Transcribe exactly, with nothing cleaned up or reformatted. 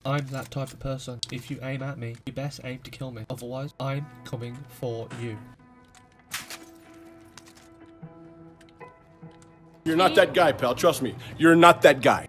I'm that type of person. If you aim at me, you best aim to kill me. Otherwise, I'm coming for you. You're not that guy, pal. Trust me. You're not that guy.